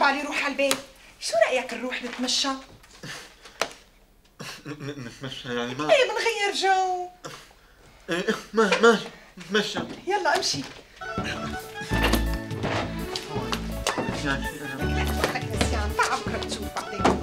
بالي روح على البيت. شو رأيك نروح نتمشى؟ نتمشى يعني ما ايه بنغير جو. ايه ماشي نتمشى. يلا امشي. لك تفرحك نسيان، تعال بكره بتشوف بعدين.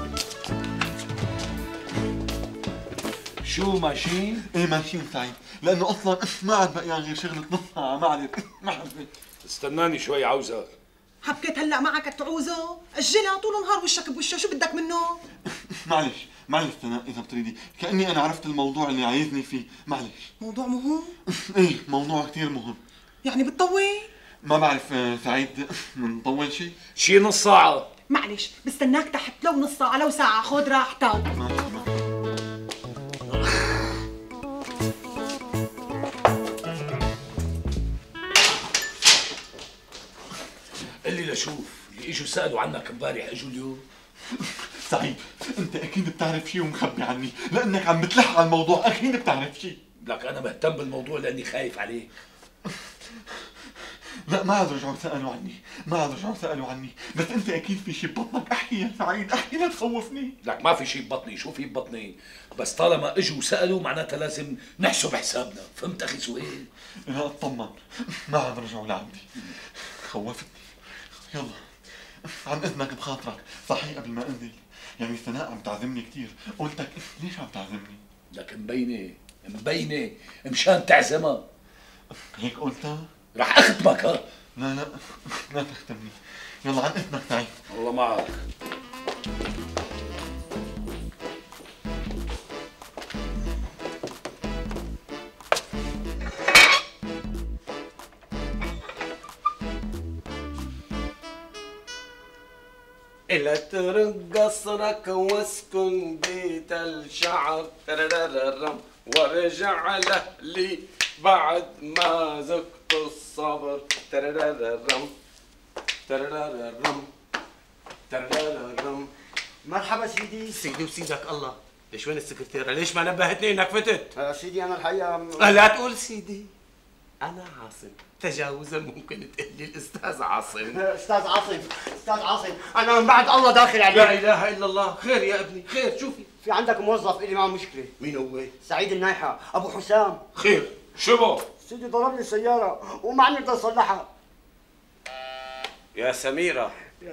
شو ماشيين؟ ايه ماشيين سعيد، لانه اصلا ما عاد بقيان غير شغلة نص ساعة، ما عاد استناني شوي عاوزك. حبكت هلا معك تعوزه؟ اجلها طول النهار وشك بوشه، شو بدك منه؟ معلش سناء اذا بتريدي، كأني انا عرفت الموضوع اللي عايزني فيه، معلش. موضوع مهم؟ ايه موضوع كثير مهم. يعني بتطول؟ ما بعرف سعيد، منطول شي نص ساعة. معلش بستناك تحت، لو نص ساعة لو ساعة، خذ راحتك. ماشي. قل لي لشوف، اللي اجوا سألوا عنك امبارح اجوا اليوم؟ سعيد انت اكيد بتعرف شيء ومخبي عني، لانك عم بتلح على الموضوع، اكيد بتعرف شيء. لك انا مهتم بالموضوع لاني خايف عليك. لا ما عاد رجعوا سألوا عني، بس انت اكيد في شيء ببطنك، احكي يا سعيد احكي لا تخوفني. لك ما في شيء ببطني، شو في ببطني؟ بس طالما اجوا وسألوا معناتها لازم نحسب حسابنا، فهمت اخي سهيل؟ لا اطمن، ما عاد رجعوا لعندي، خوفتني. يلا عن اذنك بخاطرك، صحيح قبل ما انزل، يعني سناء عم تعزمني كثير، قلتك ليش عم تعزمني؟ لك مبينة مشان تعزمها. هيك قلتها؟ رح اختمك. ها؟ لا تختمني، يلا عن اذنك تعي. الله معك. إلا ترك قصرك واسكن بيت الشعر تررررم وارجع لأهلي بعد ما ذقت الصبر تررررم تررررم تررررم. مرحبا سيدي. سيدي وسيدك الله، ليش وين السكرتيرة؟ ليش ما نبهتني انك فتت؟ سيدي انا الحقيقه لا تقول سيدي، انا عاصم، تجاوزا ممكن تقول لي الاستاذ عاصم. استاذ عاصم انا من بعد الله داخل عليك. لا اله الا الله. خير يا ابني خير، شوفي في عندك موظف الي معه مشكله. مين هو؟ سعيد النايحه ابو حسام. خير شو؟ سيدي ضرب لي السياره وما عم نقدر نصلحها. يا سميرة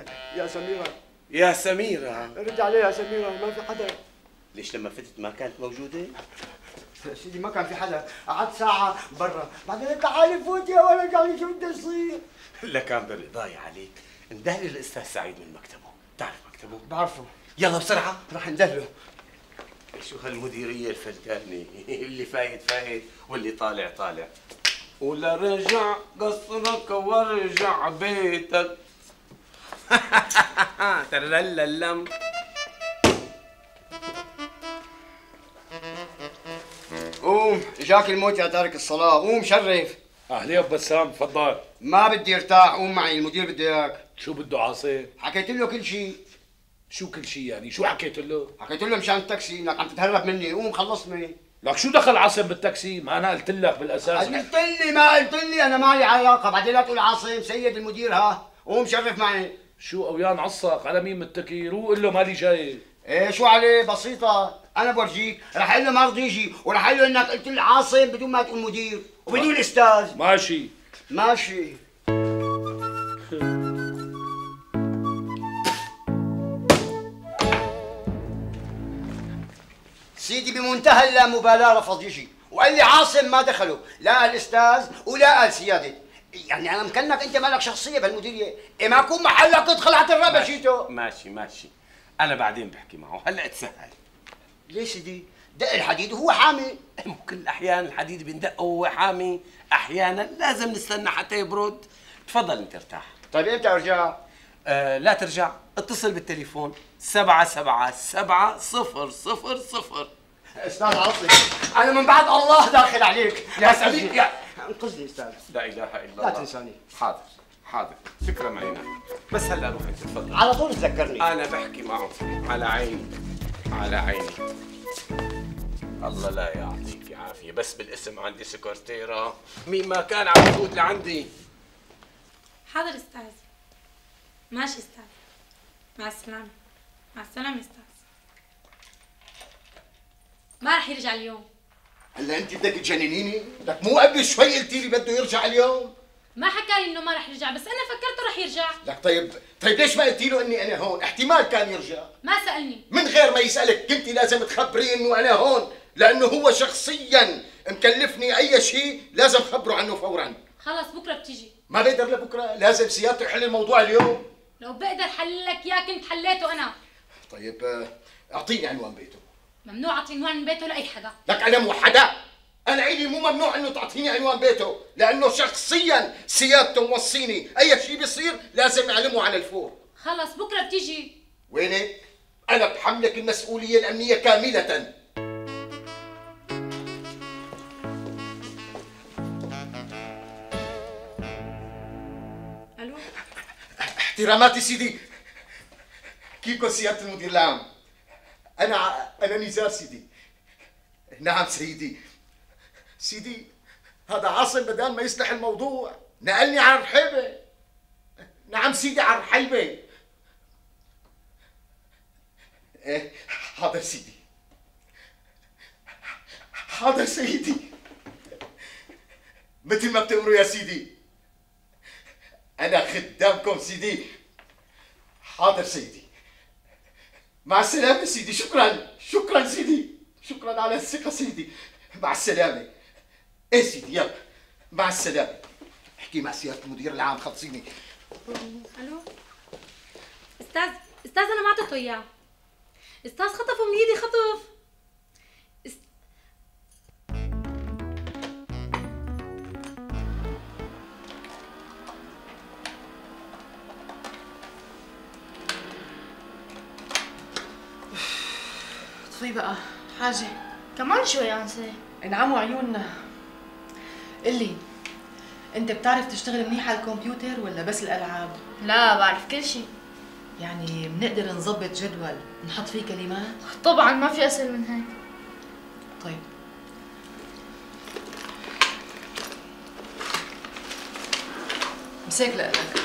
يا سميره رد عليها يا سميره، ما في حدا. ليش لما فتت ما كانت موجودة؟ سيدي ما كان في حدا، قعدت ساعه برا، بعدين تعالي فوت يا ولد، يعني شو بده يصير؟ لا كان برضاي عليك، اندهلي الاستاذ سعيد من مكتبه، بتعرف مكتبه؟ بعرفه. يلا بسرعة رح ندهله. شو هالمديرية الفلتانة، اللي فايت واللي طالع، ولا رجع قصرك وارجع بيتك. ترلللم. قوم اجاك الموت يا تارك الصلاه، قوم شرف. اهلين بسام، تفضل. ما بدي ارتاح، قوم معي، المدير بده اياك. شو بده عاصم؟ حكيت له كل شيء. شو كل شيء يعني؟ شو حكيت له؟ حكيت له مشان التاكسي انك عم تتهرب مني، قوم خلصني. لك شو دخل عاصم بالتاكسي؟ ما انا قلت لك بالاساس. قلت لي ما قلت لي، انا ما لي علاقه، بعدين لا تقول عاصم سيد المدير. ها قوم شرف معي. شو اويان عصق على مين متكي؟ روح قول له مالي جاي. ايه شو عليه؟ بسيطه، انا بورجيك. رح اقول له ما رضي يجي، ورح اقول له انك قلت لي عاصم بدون ما تقول مدير وبدون استاذ. ماشي. سيدي بمنتهى اللامبالاه رفض يجي، وقال لي عاصم ما دخله، لا قال استاذ ولا قال سياده. يعني انا مكنك انت مالك شخصيه بهالمديريه، إيه ما يكون محلك تدخل على الربع شيتو. ماشي انا بعدين بحكي معه، هلا تسهل. ليش سيدي؟ دق الحديد وهو حامي. كل الاحيان الحديد بندق وهو حامي، احيانا لازم نستنى حتى يبرد. تفضل انت ارتاح. طيب امتى ارجع؟ لا ترجع، اتصل بالتليفون 777-000. استاذ عاصم انا من بعد الله داخل عليك. يا سعيد يا انقذني استاذ. لا اله الا الله. لا تنساني. حاضر تكرم عينك، بس هلا روح انت تفضل. على طول تذكرني. انا بحكي معه، على عيني. الله لا يعطيك العافيه، بس بالاسم عندي سكرتيره، مين ما كان عم يفوت لعندي. حاضر استاذ. ماشي استاذ. مع السلامة. مع السلامة استاذ. ما رح يرجع اليوم. هلا انت بدك تجننيني؟ بدك مو قبل شوي قلتي لي بده يرجع اليوم؟ ما حكى لي انه ما رح يرجع، بس انا فكرته رح يرجع. لك طيب ليش ما قلتي له اني انا هون؟ احتمال كان يرجع. ما سألني. من غير ما يسألك كنت لازم تخبريه انه انا هون، لانه هو شخصيا مكلفني اي شيء لازم خبره عنه فورا. خلص بكره بتيجي. ما بقدر لبكره، لازم سيادته يحل الموضوع اليوم. لو بقدر حل لك اياه كنت حليته انا. طيب اعطيني عنوان بيته. ممنوع اعطي عنوان من بيته لاي حدا. لك انا مو حدا، انا الي مو ممنوع انه تعطيني عنوان بيته، لانه شخصيا سيادته موصيني اي شيء بيصير لازم اعلمه على الفور. خلص بكره بتيجي. وينك؟ انا بحملك المسؤوليه الامنيه كامله. الو. احتراماتي سيدي. كيفكم سياده المدير العام؟ انا نزار سيدي. نعم سيدي. سيدي هذا عاصم بدال ما يصلح الموضوع نقلني على الرحيبه. نعم سيدي على الرحيبه. ايه حاضر سيدي. حاضر سيدي. مثل ما بتأمروا يا سيدي. أنا خدامكم سيدي. حاضر سيدي. مع السلامة سيدي. شكرا سيدي. شكرا على الثقة سيدي. مع السلامة. ايه سيدي يلا مع السلامة. احكي مع سيادة المدير العام خلصيني. الو. استاذ انا ما اعطيته اياه. استاذ خطفه من ايدي خطف. طفي بقى حاجة. كمان شوي انسة. انعموا عيوننا. قلي انت بتعرف تشتغل منيح على الكمبيوتر ولا بس الالعاب؟ لا بعرف كل شيء. يعني بنقدر نظبط جدول نحط فيه كلمات؟ طبعا ما في اسهل من هيك. طيب مساك لك.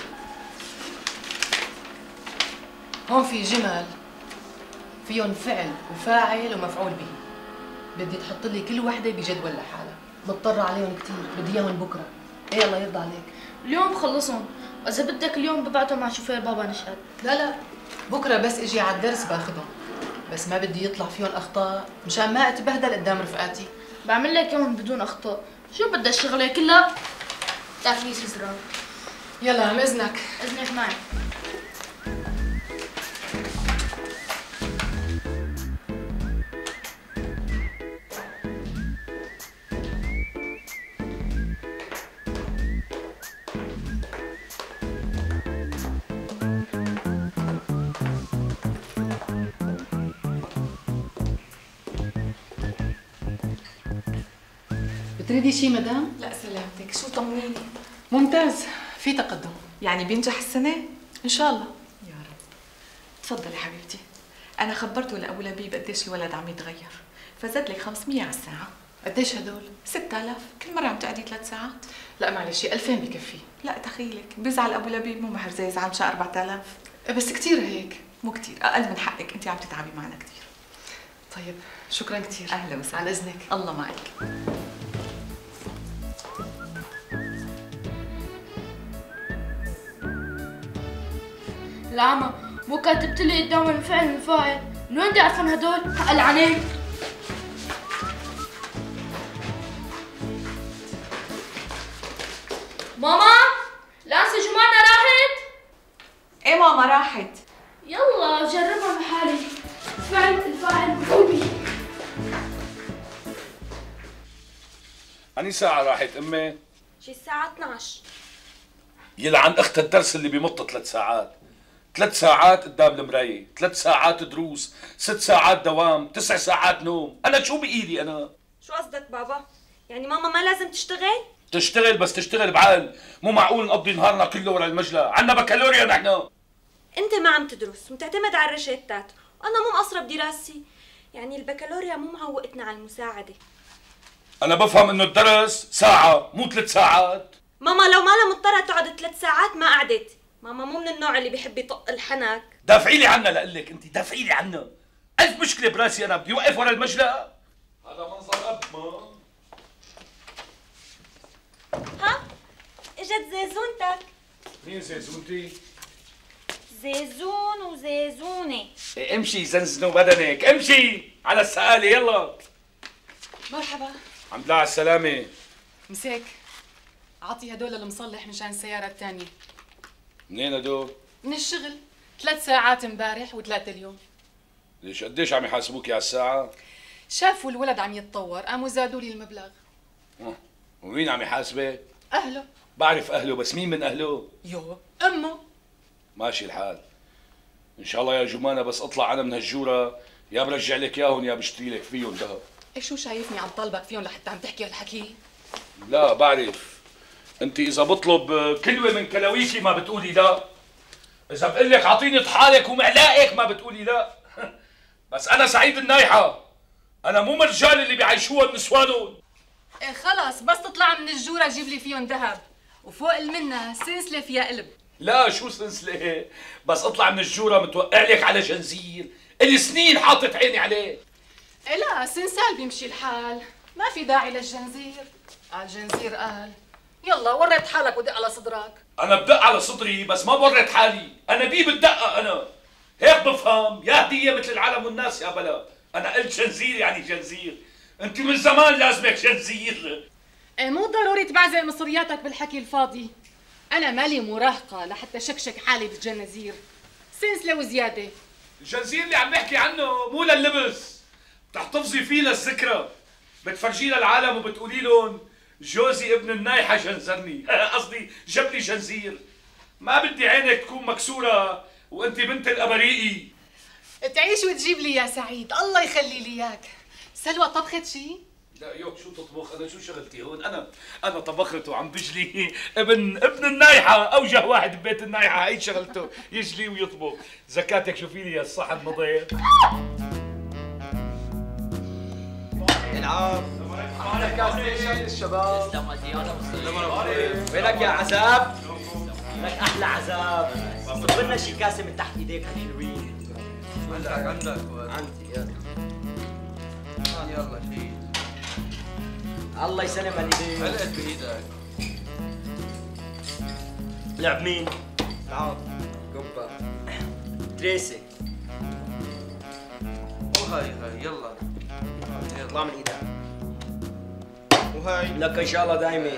هون في جمل فيهم فعل وفاعل ومفعول به. بدي تحط لي كل وحده بجدول لحالها. مضطرة عليهم كثير، بدي اياهم بكره. ايه الله يرضى عليك. اليوم بخلصهم، واذا بدك اليوم ببعتهم مع شوفير بابا نشأت. لا بكره بس اجي على الدرس باخذهم، بس ما بدي يطلع فيهم اخطاء مشان ما اتبهدل قدام رفقاتي. بعمل لك اياهم بدون اخطاء، شو بدها الشغله كلها تعفيس زرار. يلا عم اذنك. اذنك معي. بتريدي شي مدام؟ لا سلامتك، شو طمنيني؟ ممتاز، في تقدم. يعني بينجح السنة؟ ان شاء الله. يا رب. تفضلي حبيبتي. أنا خبرته لأبو لبيب قديش الولد عم يتغير، فزاد لك 500 على الساعة. قديش هدول؟ 6000، كل مرة عم تقعدي 3 ساعات. لا معلش 2000 بكفي. لا دخيلك، بيزعل أبو لبيب مو مهر زي يزعل مشان 4000. بس كثير هيك. مو كثير، أقل من حقك، أنت عم تتعبي معنا كثير. طيب شكرا كثير. أهلا وسهلا. على إذنك. الله معك. العمى مو كاتبت لي قدام الفعل والفاعل، من وين بدي اعرفهم هدول؟ حق العنين. ماما لانسة جمانة راحت؟ إيه ماما راحت. يلا جربها بحالي. فعل الفاعل مفعول به. أني ساعة راحت أمي؟ شي الساعة 12. يلعن أخت الدرس اللي بيمط 3 ساعات. 3 ساعات قدام المراية، 3 ساعات دروس، 6 ساعات دوام، 9 ساعات نوم. أنا شو بإيدي أنا؟ شو قصدك بابا؟ يعني ماما ما لازم تشتغل؟ تشتغل بس تشتغل بعقل، مو معقول نقضي نهارنا كله ورا المجلة، عنا بكالوريا نحن. انت ما عم تدرس ومتعتمد على الرشيتات، وانا مو مقصرة بدراستي، يعني البكالوريا مو معوقتنا على المساعدة. أنا بفهم إنه الدرس ساعة مو 3 ساعات. ماما لو مالها مضطرة تقعد 3 ساعات ما قعدت، ماما مو من النوع اللي بيحب يطق الحنك. دافعي لي عنها لقلك انت، دافعي لي عنها. ألف مشكلة براسي أنا، بدي وقف ورا المجلة. هذا منظر أب ما. ها؟ اجت زيزونتك. مين زيزونتي؟ زيزون وزيزونة. امشي زنزنوا بدنك، امشي على السقالة يلا. مرحبا. الحمد لله على السلامة. مساك، اعطي هدول المصلح مشان السيارة الثانية. منين هدول؟ من الشغل، 3 ساعات امبارح و3 اليوم. ليش قديش عم يحاسبوكي على الساعة؟ شافوا الولد عم يتطور، قاموا زادوا لي المبلغ. ومين عم يحاسبك؟ أهله. بعرف أهله، بس مين من أهله؟ يو أمه. ماشي الحال. إن شاء الله يا جمانة بس أطلع أنا من هالجورة، يا برجع لك إياهم يا بشتري لك فيهم ذهب. إيه شو شايفني عم طالبك فيهم لحتى عم تحكي هالحكي؟ لا بعرف. أنت إذا بطلب كلوة من كلاويكي ما بتقولي لا. إذا بقول لك أعطيني طحالك ومعلاقك ما بتقولي لا. بس أنا سعيد النايحة. أنا مو من الرجال اللي بيعيشوها النسوانهم. إيه خلص بس تطلع من الجورة جيب لي فيهم ذهب، وفوق منها سلسلة فيها قلب. لا شو سلسلة؟ بس اطلع من الجورة متوقع لك على جنزير، الي سنين حاطط عيني عليه. إيه لا سنسال بيمشي الحال، ما في داعي للجنزير. الجنزير قال يلا وريت حالك ودق على صدرك. أنا بدق على صدري بس ما بوريت حالي، أنا بيه بالدقة أنا. هيك بفهم، يا هدية مثل العالم والناس يا بلا. أنا قلت جنزير يعني جنزير، أنت من زمان لازمك جنزير. إيه مو ضروري تبعزق مصرياتك بالحكي الفاضي. أنا مالي مراهقة لحتى شكشك حالي بالجنازير. سلسلة وزيادة. الجنزير اللي عم نحكي عنه مو لللبس، بتحتفظي فيه للذكرى، بتفرجيه للعالم وبتقولي لهم جوزي ابن النايحة جنزرني، قصدي جاب لي جنزير. ما بدي عينك تكون مكسورة وانت بنت الأبريقي. تعيش وتجيب لي يا سعيد، الله يخلي لي اياك. سلوى طبخت شي؟ لا يوك شو تطبخ؟ انا شو شغلتي هون؟ انا طبخت وعم بجلي ابن النايحه، اوجه واحد ببيت النايحه هي شغلته، يجلي ويطبخ. زكاتك شوفي لي الصحن نظيف. العب معنا كاس الشباب. وينك يا عذاب؟ لك احلى عذاب. طلب لنا شي كاسه من تحت ايديك الحلوين. عندك عندي. يلا شيل. الله يسلم الايدين. علقت بايدك. لعب مين؟ لعب قبة تريسي. وهاي يلا اطلع من ايدك. وهاي لك ان شاء الله دايما.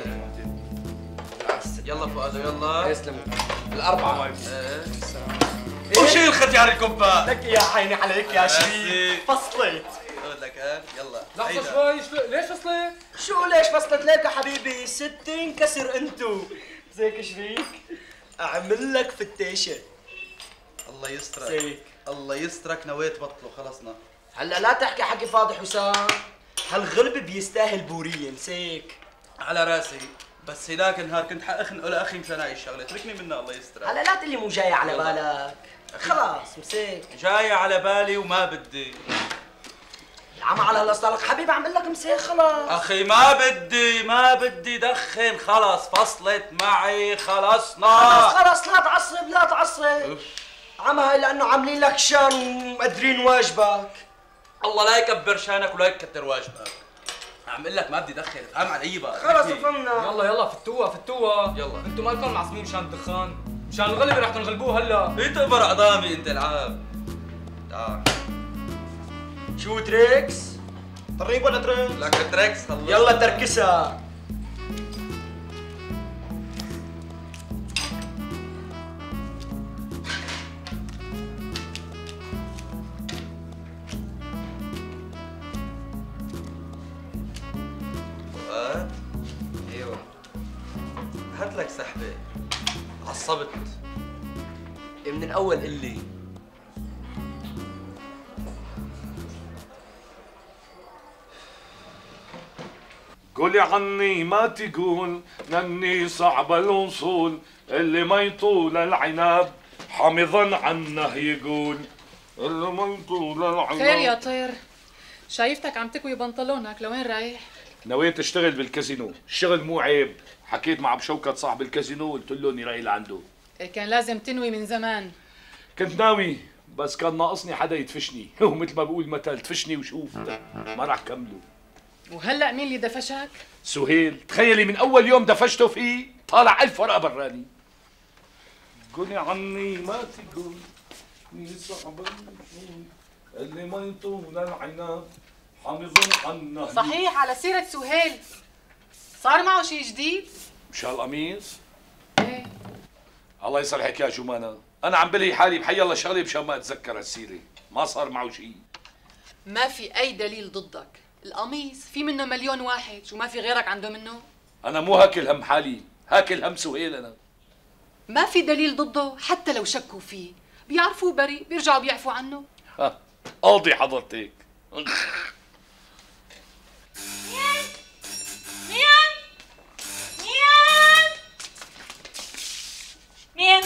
يلا فؤاد يلا. تسلم. الأربعة. وشيل ختيار الكبة. لك يا عيني عليك يا شريف. فصلت. اقول لك يلا. لحظة شوي، ليش فصلت؟ شو ليش فصلت لك يا حبيبي؟ 60 كسر انتو. زيك شريك. اعمل لك فتيشة. الله يسترك. زيك. الله يسترك نويت بطله خلصنا. هلا لا تحكي حكي فاضي حسام. هالغلب بيستاهل بورية مسيك. على راسي، بس هداك النهار كنت حأخنقه لأخي مشان هاي الشغلة، اتركني منها الله يسترك. هلا لا تقلي مو جاية على بالك. خلاص مسيك. جاية على بالي وما بدي. العمى على هلا صار لك حبيبي عم لك مسيك خلاص. أخي ما بدي دخن خلاص فصلت معي خلصنا. خلاص لا تعصب. عمى هاي لأنه عاملين لك شان ومقدرين واجبك. الله لا يكبر شانك ولا يكتر واجبك. عم اقول لك ما بدي ادخن، افهم علي بقى. خلص فهمنا. يلا فتوها. يلا انتم مالكم معصومين مشان الدخان، مشان الغلبة رح تنغلبوه هلا. تقبر عظامي انت العاب. تعال. شو تريكس؟ طريب ولا تريكس؟ لك تريكس خلص. يلا تركسها. ايوه هات لك سحبه. عصبت من الاول قلي. قولي عني ما تقول نني صعب الوصول، اللي ما يطول العناب حامضا عنه يقول، اللي ما يطول العناب. خير يا طير، شايفتك عم تكوي بنطلونك، لوين رايح؟ نويت اشتغل بالكازينو، الشغل مو عيب. حكيت مع ابو شوكت صاحب الكازينو وقلت له اني رايح لعنده. كان لازم تنوي من زمان. كنت ناوي بس كان ناقصني حدا يدفشني ومثل ما بقول مثل تفشني وشوف ما راح كمله. وهلا مين اللي دفشك؟ سهيل. تخيلي من اول يوم دفشته فيه طالع 1000 ورقه براني. قولي عني ما تقول صعب اللي ما يطول العناب حامض عنا. صحيح، على سيرة سهيل صار معه شيء جديد؟ مشان القميص؟ ايه. الله يصلحك يا جمانة، أنا عم بلهي حالي بحي الله شغلي مشان ما أتذكر هالسيرة، ما صار معه شيء. ما في أي دليل ضدك، القميص في منه مليون واحد، شو ما في غيرك عنده منه؟ أنا مو هاكل هم حالي، هاكل هم سهيل أنا. ما في دليل ضده، حتى لو شكوا فيه، بيعرفوه بريء، بيرجعوا بيعفوا عنه. ها، قاضي حضرتك. مين؟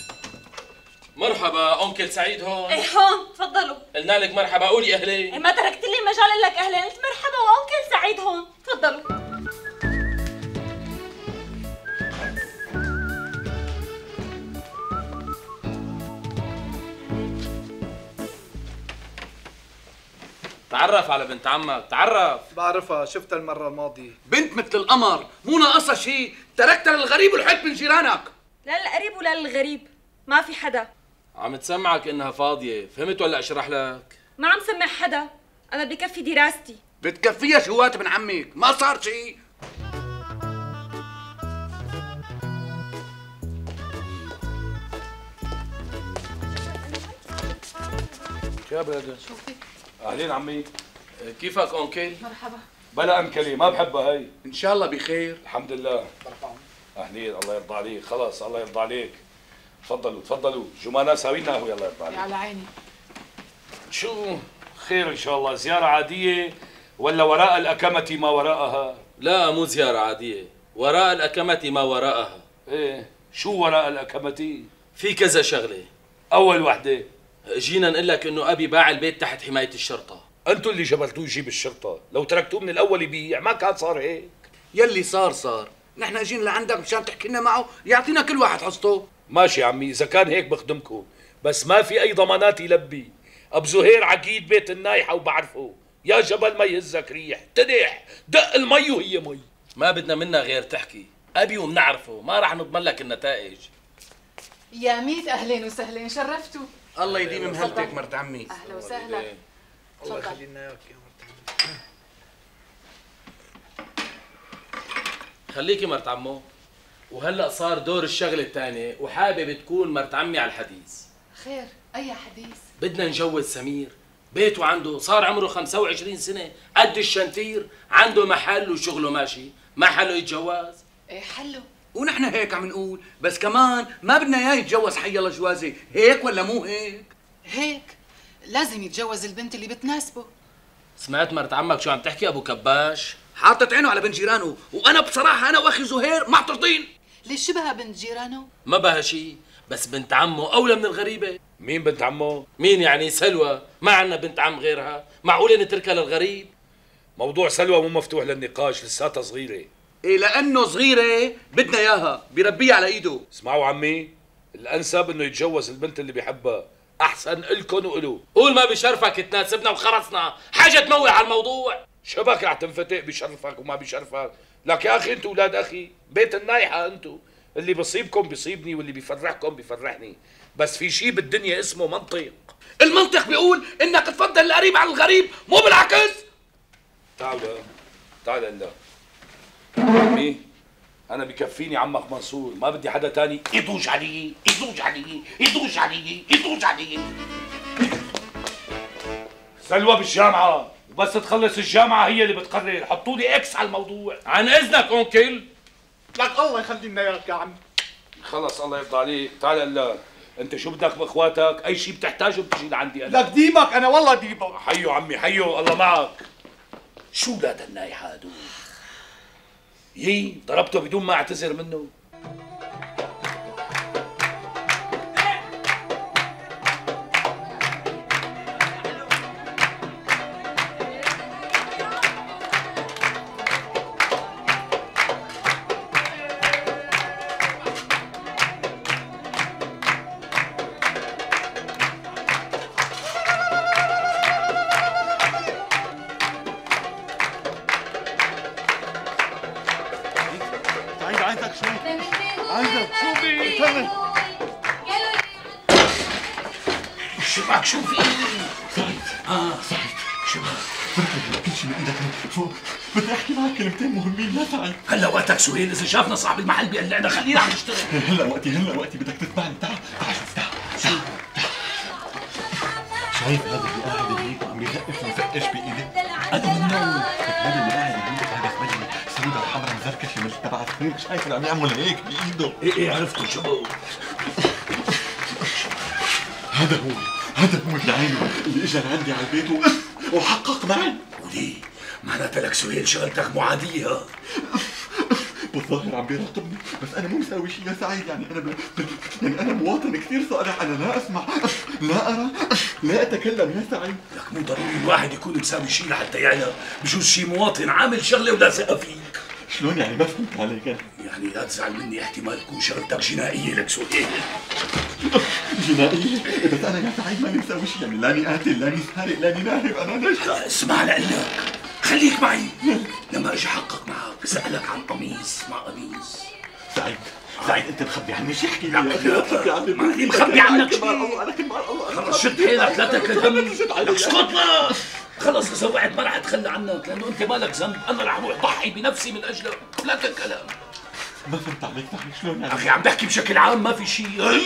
مرحبا، أنكل سعيد هون. ايه هون، تفضلوا. قلنا لك مرحبا، قولي أهلين. ايه ما تركت لي مجال اقول لك اهلين، قلت مرحبا وانكل سعيد هون، تفضلوا. تعرف على بنت عمك، تعرف. بعرفها، شفتها المرة الماضية. بنت مثل القمر، مو ناقصها شيء، تركتها للغريب ولحقت من جيرانك. لا للقريب ولا للغريب، ما في حدا. عم تسمعك انها فاضية، فهمت ولا اشرح لك؟ ما عم سمع حدا، انا بكفي دراستي. بتكفيها شوات ابن عمك، ما صار شيء. يا بلد شوفي. اهلين عمي. كيفك أنكل؟ مرحبا. بلا أنكلي، ما بحبها هي. ان شاء الله بخير. الحمد لله. اهلين، الله يرضى عليك، خلص الله يرضى عليك. تفضلوا تفضلوا، جمانة ساوينا قهوة الله يرضى عليك. على عيني. شو خير ان شاء الله؟ زيارة عادية ولا وراء الأكمة ما وراءها؟ لا مو زيارة عادية، وراء الأكمة ما وراءها. ايه، شو وراء الأكمة؟ في كذا شغلة. أول وحدة جينا نقول لك إنه أبي باع البيت تحت حماية الشرطة. أنتوا اللي جبلتوه يجيب الشرطة، لو تركتوه من الأول يبيع ما كان صار هيك. يلي صار، نحن جينا لعندك مشان تحكي لنا معه، يعطينا كل واحد حصته. ماشي عمي، إذا كان هيك بخدمكم، بس ما في أي ضمانات يلبي. أبو زهير عقيد بيت النايحة وبعرفه، يا جبل ما يهزك ريح، تنح دق المي وهي مي. ما بدنا منها غير تحكي، أبي وبنعرفه، ما راح نضمن لك النتائج. يا ميت أهلين وسهلين، شرفتوا. الله يديم مهلتك مرت عمي. أهلا وسهلا. الله يخلي لنا اياك يا مرت عمي. خليكي مرت عمو. وهلا صار دور الشغله الثانيه، وحابب تكون مرت عمي على الحديث. خير، أي حديث؟ بدنا نجوز سمير، بيته عنده، صار عمره 25 سنة، قد الشنتير، عنده محل وشغله ماشي، ما حله يتجوز؟ ايه حله. ونحن هيك عم نقول، بس كمان ما بدنا اياه يتجوز حي الله جوازه، هيك ولا مو هيك؟ هيك، لازم يتجوز البنت اللي بتناسبه. سمعت مرت عمك شو عم تحكي ابو كباش؟ حاطط عينه على بنت جيرانه، وانا بصراحة انا واخي زهير معترضين. ليش شبهها بنت جيرانه؟ ما بها شيء، بس بنت عمه اولى من الغريبة. مين بنت عمه؟ مين يعني؟ سلوى، ما عندنا بنت عم غيرها، معقولة نتركها للغريب؟ موضوع سلوى مو مفتوح للنقاش، لساتها صغيرة. إيه لأنه صغيرة بدنا إياها، بربيها على إيده. اسمعوا عمي، الأنسب إنه يتجوز البنت اللي بيحبها، أحسن إلكن وإلو. قول ما بشرفك تناسبنا وخلصنا، حاجة تموع على الموضوع. شبك رح تنفتق بشرفك وما بشرفك، لك يا أخي أنتوا أولاد أخي، بيت النايحة أنتوا، اللي بصيبكم بيصيبني واللي بيفرحكم بيفرحني، بس في شيء بالدنيا اسمه منطق. المنطق بيقول إنك تفضل القريب على الغريب، مو بالعكس. تعال تعال هلا عمي، أنا بكفيني عمك منصور، ما بدي حدا تاني يضوج علي يضوج علي يضوج علي يضوج علي. سلوى بالجامعة، وبس تخلص الجامعة هي اللي بتقرر، حطوا لي إكس على الموضوع. عن إذنك أنكل. لك الله يخلي لنا اياك يا عم. خلص الله يرضى عليك، تعال هلا، أنت شو بدك بإخواتك؟ أي شيء بتحتاجه بتجي لعندي أنا. لك ديمك، أنا والله ديمك. حيو عمي حيو، الله معك. شو ولاد النايحة هدول؟ يي ضربته بدون ما اعتذر منه. لك شو في؟ سعيد سعيد شو بركي كل شيء من ايدك فوق، بدي احكي معك كلمتين مهمين يا سعيد. هلا وقتك سهيل، اذا شافنا صاحب المحل بيقلعنا خلينا عم نشتغل. هلا وقتي بدك تتبعني. تعال شوف تعال. شايف هذا اللي قاعد هيك وعم يلقف ويفقش بايدي؟ انا من نوم. هذا اللي قاعد هيك هذا خبجني سودة وحمرا مزركشه من تبع الخير، شايف اللي عم يعمل هيك بايده؟ ايه عرفته شو؟ هذا هو اللي عيني اللي اجى لعندي على البيت وحقق معي. وليه؟ معناتها لك سهيل شغلتك مو عادية. بالظاهر عم بيراقبني، بس انا مو مساوي شيء يا سعيد. يعني انا مواطن كثير صالح، انا لا اسمع لا ارى لا اتكلم يا سعيد. لك مو ضروري الواحد يكون مساوي شيء لحتى يعلم، بجوز شي مواطن عامل شغله ولا ثقة فيك. شلون يعني؟ ما فهمت عليك انا. يعني لا تزعل مني، احتمال تكون شغلتك جنائية لك سهيل. جنائية؟ بس انا يا سعيد ماني مساوي شيء، يعني لاني قاتل لاني سارق لاني ناهب، انا ليش؟ اسمع لقلك، خليك معي. لما اجي احقق معك سألك عن قميص مع قميص. سعيد انت مخبي عني شي؟ احكي لي يا اخي. ماني مخبي عنك شيء. خلص شد حيلك لا تكلم. لك اسكت لا. خلص اذا وقعت ما رح اتخلى عنك، لانه انت مالك ذنب، انا رح اروح ضحي بنفسي من اجلك. لا تكلم. ما فهمت عليك سعيد، شلون يعني؟ اخي عم بحكي بشكل عام، ما في شيء.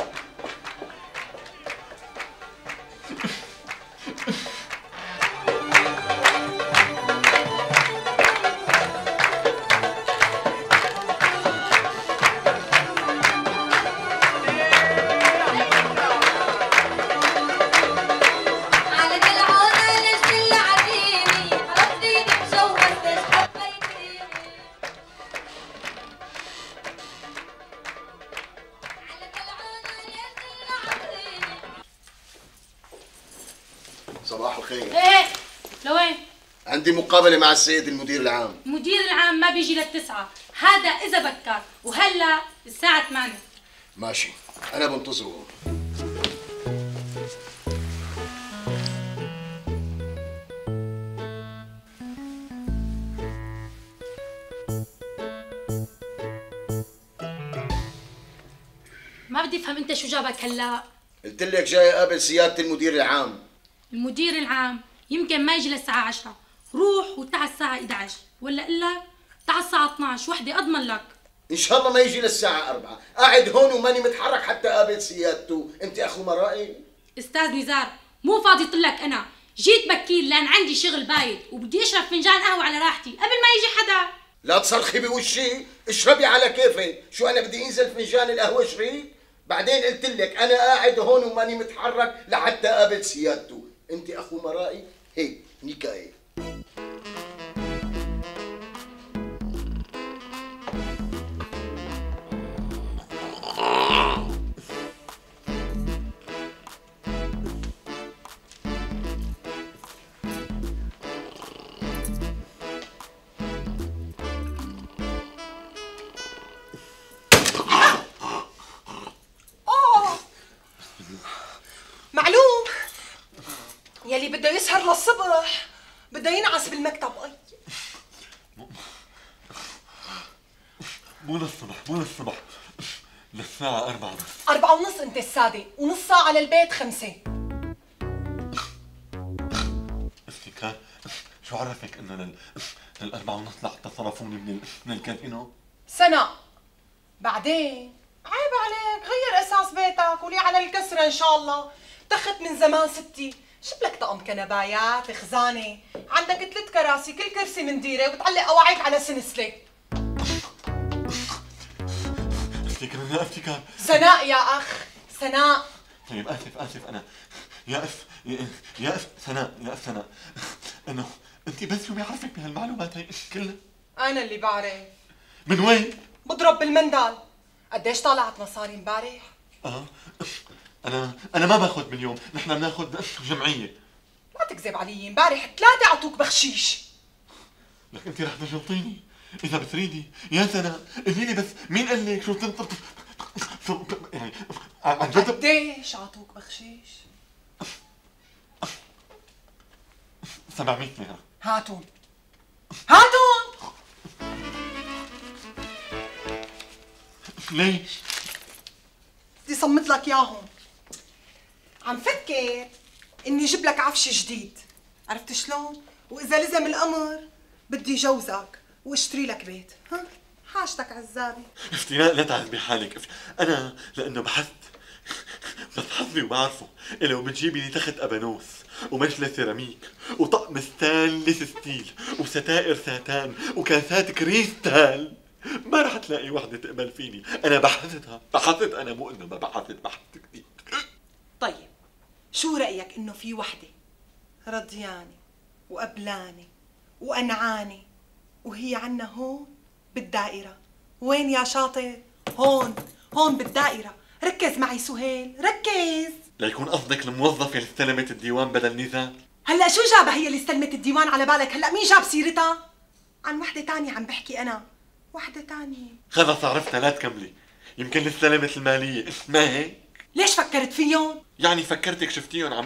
صباح الخير. ايه لوين؟ عندي مقابلة مع السيد المدير العام. المدير العام ما بيجي لل9، هذا إذا بكر، وهلا الساعة 8. ماشي، أنا بنتظره. ما بدي افهم انت شو جابك هلا؟ قلت لك جاي اقابل سيادة المدير العام. المدير العام يمكن ما يجي للساعة 10، روح وتعال الساعة 11، ولا اقول لك تعال الساعة 12، وحدة اضمن لك. ان شاء الله ما يجي للساعة 4، قاعد هون وماني متحرك حتى اقابل سيادته، انت اخو مرائي؟ استاذ نزار مو فاضي طلك انا، جيت بكير لان عندي شغل بايت وبدي اشرب فنجان قهوة على راحتي قبل ما يجي حدا. لا تصرخي بوشي، اشربي على كيفك، شو انا بدي انزل فنجان القهوة شريك؟ بعدين قلت لك انا قاعد هون وماني متحرك لحتى اقابل سيادته، انت اخو مرائي؟ هيك نكاية. معلوم يلي بده يسهر للصبح بده ينعس بالمكتب. اي مو للصبح للساعة 4:30. 4:30 انت السادة، ونص ساعة للبيت 5. افتكار شو عرفك انه لل4:30 لحتى صرفوني من الكازينو؟ سناء بعدين عيب عليك، غير اساس بيتك ولي على الكسرة ان شاء الله. تخت من زمان ستي، شب لك طقم كنبايات خزانة، عندك 3 كراسي كل كرسي من ديرة وتعلق قواعيك على سنسلة. افتكار سناء يا اخ سناء. طيب اسف انا يأس سناء انه انت بس شو بيعرفك بهالمعلومات هي كلها؟ انا اللي بعرف. من وين؟ بضرب بالمندال. قديش طلعت مصاري امبارح؟ انا ما باخذ باليوم، نحن بناخذ جمعيه. لا تكذب علي، امبارح 3 اعطوك بخشيش. لك انت رح تجلطيني اذا بتريدي يا سناء. قولي لي بس مين قال لك شو يعني عن جد؟ قديش اعطوك بخشيش؟ 700 ليرة. هاتون ليش؟ بدي صمت لك ياهم. عم فكر اني اجيب لك عفش جديد، عرفت شلون؟ واذا لزم الامر بدي جوزك واشتري لك بيت. ها حاجتك عزابي. افتناء لا تعذبي حالك. انا لانه بحثت بس حظي وبعرفه لو بتجيبي لي تخت ابانوس ومشلة سيراميك وطقم ستانلس ستيل وستائر ساتان وكاسات كريستال ما رح تلاقي وحدة تقبل فيني. انا بحثت انا مو انه ما بحثت كثير. طيب شو رأيك انه في وحدة رضياني وقبلاني وقنعاني وهي عنا هون بالدائرة؟ وين يا شاطر؟ هون بالدائرة. ركز معي سهيل، ركز. ليكون قصدك الموظفة اللي استلمت الديوان بدل نزار؟ هلا شو جابها هي اللي استلمت الديوان على بالك؟ هلا مين جاب سيرتها؟ عن وحدة تانية عم بحكي انا، وحدة تانية. خلص عرفتها، لا تكملي. يمكن اللي استلمت المالية، ما هيك؟ ليش فكرت فيهم؟ يعني فكرتك شفتيهم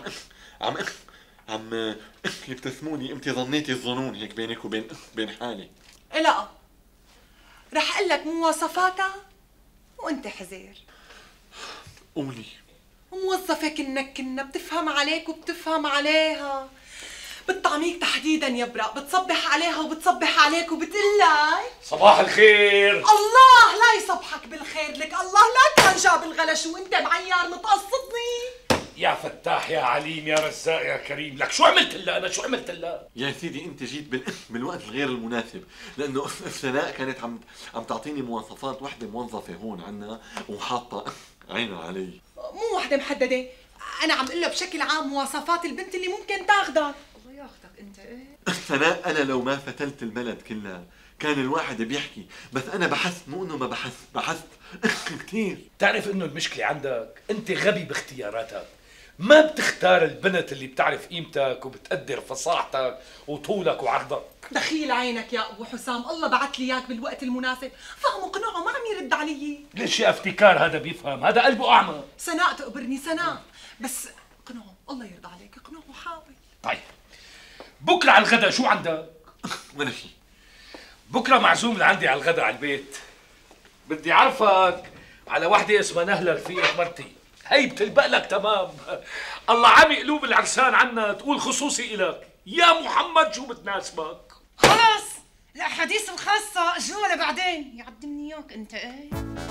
عم يبتسموني، انت ظنيتي الظنون هيك بينك وبين حالي. لا رح اقول لك مواصفاتها وانت حذر. قولي. موظفة كنا بتفهم عليك وبتفهم عليها، بتطعميك تحديدا يا براء، بتصبح عليها وبتصبح عليك وبتقلك صباح الخير. الله لا يصبحك بالخير لك، الله لا كان جاب الغلش وانت معيار متقصدني. يا فتاح يا عليم يا رزاق يا كريم، لك شو عملت لها؟ انا شو عملت لها؟ يا سيدي انت جيت بالوقت الغير المناسب، لانه سناء كانت عم تعطيني مواصفات وحده موظفه هون عنا وحاطه عينها علي. مو وحده محدده، انا عم اقول له بشكل عام مواصفات البنت اللي ممكن تاخذك. الله ياخذك انت. ايه سناء انا لو ما فتلت البلد كلها كان الواحد بيحكي، بس انا بحثت، مو انه ما بحثت كثير. تعرف انه المشكله عندك انت غبي باختياراتك، ما بتختار البنت اللي بتعرف قيمتك وبتقدر فصاحتك وطولك وعرضك. دخيل عينك يا ابو حسام، الله بعث لي اياك بالوقت المناسب، فهمه قنعه ما عم يرد علي. ليش يا افتكار هذا بيفهم؟ هذا قلبه اعمى. سناء تقبرني سناء، بس قنعه الله يرضى عليك، قنعه وحاول. طيب بكره على الغداء شو عندك؟ ولا شيء. بكره معزوم لعندي على الغداء على البيت. بدي اعرفك على وحده اسمها نهله رفيقة مرتي، هي بتلبق لك تمام. الله عمي قلوب العرسان عنا، تقول خصوصي إلك يا محمد شو بتناسبك. خلص الاحاديث الخاصه جوا لبعدين، يعدمني اياك انت. ايه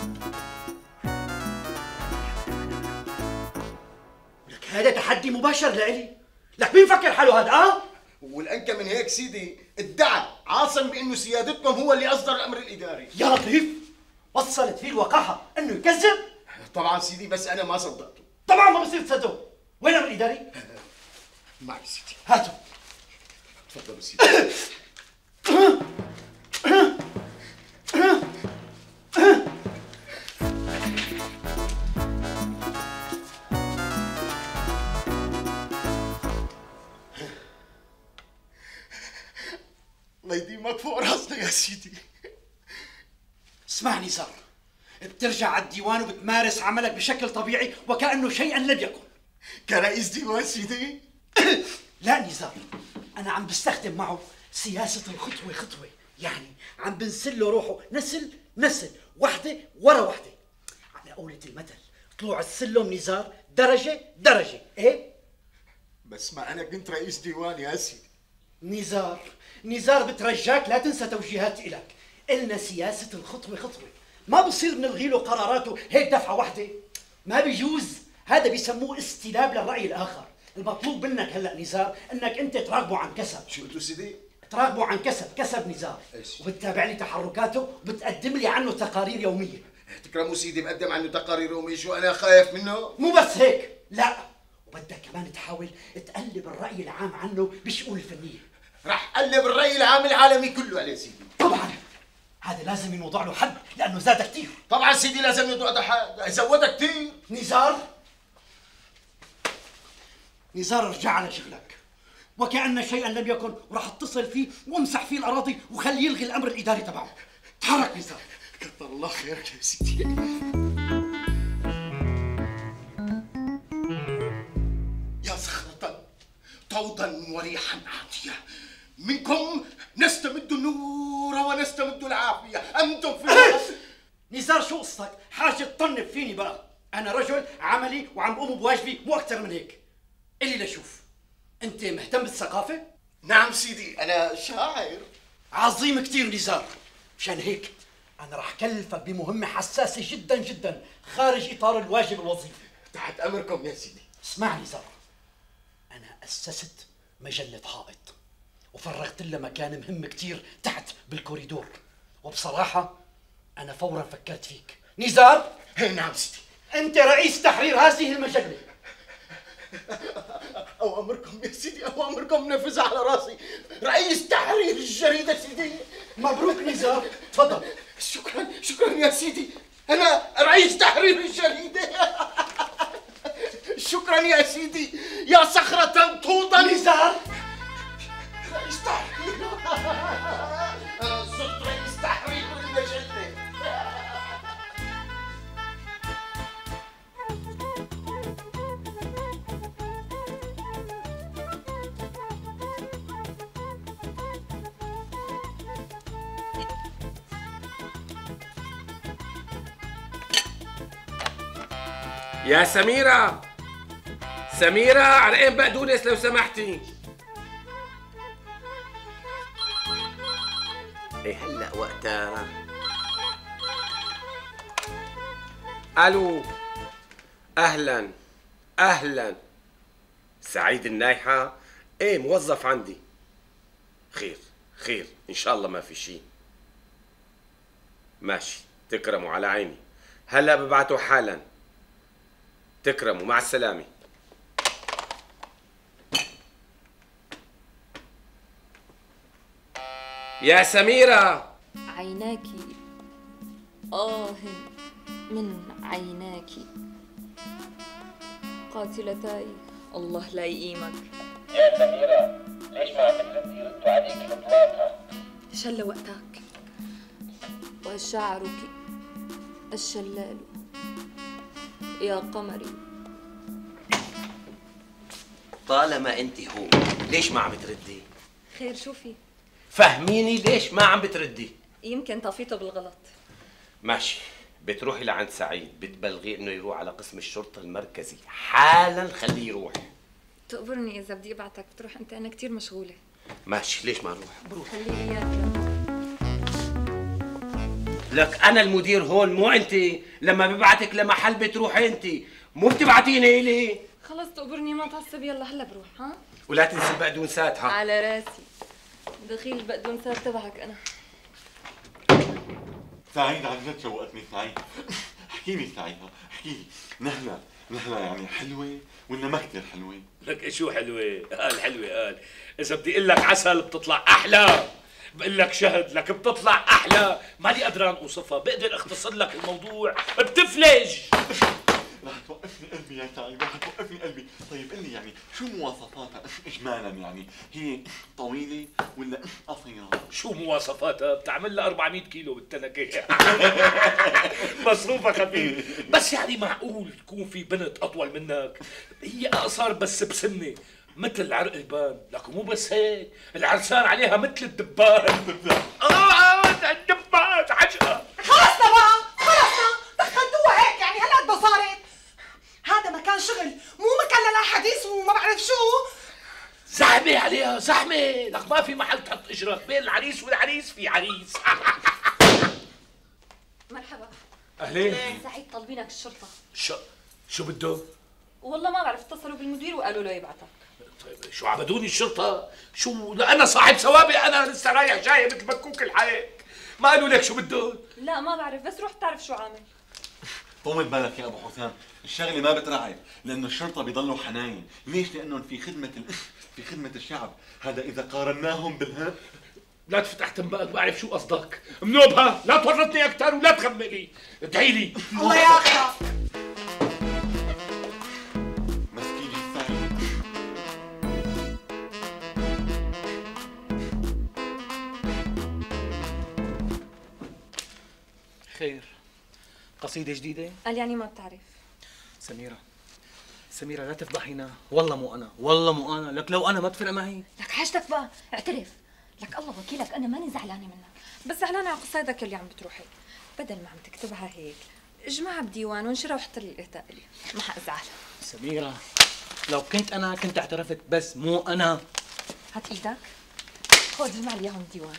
لك هذا تحدي مباشر لإلي، لك مين فكر حاله هذا؟ والأنكى من هيك سيدي ادعى عاصم بأنه سيادتكم هو اللي أصدر الأمر الإداري. يا لطيف، وصلت فيه الوقاحة أنه يكذب؟ طبعا سيدي، بس أنا ما صدقته. طبعا ما بصير تصدقه. وين الأمر الإداري؟ معي سيدي. هاتوا. تفضلوا سيدي. الله يديمك فوق راسنا يا سيدي. اسمعني صار، بترجع على الديوان وبتمارس عملك بشكل طبيعي وكأنه شيئا لم يكن. كرئيس ديوان سيدي؟ لا نزار، أنا عم بستخدم معه سياسة الخطوة خطوة، يعني عم بنسل له روحه نسل وحدة ورا وحدة. على قولة المثل طلوع السلم نزار درجة، إيه؟ بس ما أنا كنت رئيس ديوان يا سيدي. نزار بترجاك لا تنسى توجيهاتي إلك. إلنا سياسة الخطوة خطوة، ما بصير نلغي له قراراته هيك دفعة واحدة، ما بيجوز. هذا بيسموه استلاب للرأي الآخر. المطلوب منك هلا نزار انك انت تراقبه عن كسب. شو قلتوا سيدي؟ تراقبه عن كسب نزار، وبتتابع لي تحركاته وبتقدم لي عنه تقارير يوميه. تكرموا سيدي، بقدم عنه تقارير يوميه، شو انا خايف منه؟ مو بس هيك، لا، وبدك كمان تحاول تقلب الرأي العام عنه بالشؤون الفنيه. رح قلب الرأي العام العالمي كله عليه سيدي. طبعا هذا لازم يوضع له حد لانه زاد كثير. طبعا سيدي لازم يوضع له حد، زودها كثير. نزار ارجع على شغلك وكأن شيئا لم يكن، وراح اتصل فيه وامسح فيه الاراضي وخليه يلغي الامر الاداري تبعه. تحرك نزار. كثر الله خيرك يا سيدي. يا صخرة طودا وريحا عاتية، منكم نستمد النور ونستمد العافية، أنتم في نزار شو قصتك؟ حاجة تطنب فيني بقى. انا رجل عملي وعم بقوم بواجبي مو اكثر من هيك. اللي لشوف، انت مهتم بالثقافه؟ نعم سيدي، انا شاعر. عظيم كثير نزار. مشان هيك انا رح كلفك بمهمه حساسه جدا جدا خارج اطار الواجب الوظيفي. تحت امركم يا سيدي. اسمعني نزار، انا اسست مجله حائط وفرغت لها مكان مهم كثير تحت بالكوريدور، وبصراحه انا فورا فكرت فيك. نزار؟ نعم سيدي. انت رئيس تحرير هذه المجله. اوامركم يا سيدي، اوامركم منفذة على راسي. رئيس تحرير الجريده سيدي. مبروك نزار، تفضل. شكرا يا سيدي، انا رئيس تحرير الجريده. شكرا يا سيدي يا صخرة توضى. نزار رئيس تحرير. انا صرت رئيس تحرير المجله. يا سميرة، سميرة عرقين بقدونس لو سمحتي. ايه هلا وقتها. الو، اهلا اهلا. سعيد النايحة؟ ايه موظف عندي. خير خير ان شاء الله ما في شيء. ماشي، تكرموا على عيني. هلا ببعتوا حالا. تكرموا، مع السلامة. يا سميرة. عيناك من عيناك قاتلتاي، الله لا يقيمك. يا سميرة، ليش ما عم بتردي؟ ردوا عليك بطلاقها. ايش هلا وقتك؟ وشعرك الشلال يا قمري. طالما انت هون ليش ما عم بتردي؟ خير شو في؟ فهميني ليش ما عم بتردي؟ يمكن طفيته بالغلط. ماشي، بتروحي لعند سعيد بتبلغيه انه يروح على قسم الشرطة المركزي حالا، خليه يروح. تقبرني اذا بدي ابعتك تروح انت، انا كثير مشغولة. ماشي، ليش ما نروح؟ بروح. خلي اياك. لك انا المدير هون مو انت. لما ببعتك لمحل بتروحي انت، مو بتبعتيني الي. خلص تقبرني ما تعصب، يلا هلا بروح. ها ولا تنسي البقدونسات. ها على راسي، دخيل البقدونسات تبعك انا. سعيد عن جد شوقتني سعيد. احكي لي سعيد، احكي لي، نحن يعني حلوة ولا ما كثير حلوة؟ لك شو حلوة؟ قال حلوة قال. إذا بدي أقول لك عسل بتطلع أحلى، بقول لك شهد لك بتطلع أحلى، مالي قدران أوصفها، بقدر أختصر لك الموضوع بتفلج. رح توقفني قلبي يا سعيد، رح توقفني قلبي. طيب قل لي يعني شو مواصفاتها اجمالا؟ يعني هي طويله ولا قصيره؟ شو مواصفاتها؟ بتعمل لها 400 كيلو بالتنكه. مصروفها خفيف، بس يعني معقول تكون في بنت اطول منك؟ هي اقصر بس بسنه مثل عرق البان، لك مو بس هيك، العرسان عليها مثل الدبان. الدبان عجقه. خلصنا بقى، خلصنا، دخلتوها هيك يعني هلا قد صارت. هذا مكان شغل، مو مكان للاحاديث وما بعرف شو. زحمة عليها زحمة، لك ما في محل تحط اجرك، بين العريس والعريس في عريس. مرحبا. اهلين. سعيد طالبينك الشرطة. شو بدهم؟ والله ما بعرف، اتصلوا بالمدير وقالوا له يبعتك. طيب شو عبدوني الشرطة؟ شو انا صاحب سوابق، انا لسه رايح جاي مثل بكوك الحياة. ما قالوا لك شو بدهم؟ لا ما بعرف، بس روح تعرف شو عامل. طول بالك يا ابو حسام، الشغله ما بترعب، لانه الشرطه بيضلوا حناين. ليش؟ لانهم في خدمه الشعب. هذا اذا قارناهم بالها. لا تفتح تنبأك، بعرف شو قصدك. منوبها، لا تورطني اكثر ولا تغمقني، ادعي لي. الله ياخذك. مسكين السعيد. خير، قصيدة جديدة؟ قال يعني ما بتعرف. سميرة لا تفضحينا، والله مو أنا، والله مو أنا، لك لو أنا ما بتفرق معي. لك حاجتك بقى، اعترف. لك الله وكيلك أنا ماني زعلانة منك، بس زعلانة على قصايدك اللي عم بتروح هيك. بدل ما عم تكتبها هيك، اجمعها بديوان وانشرها وحط لي الاهداء لي، ما حازعل. سميرة لو كنت انا كنت اعترفت، بس مو انا. هات ايدك، خذ اجمع لي اياهم بديوان.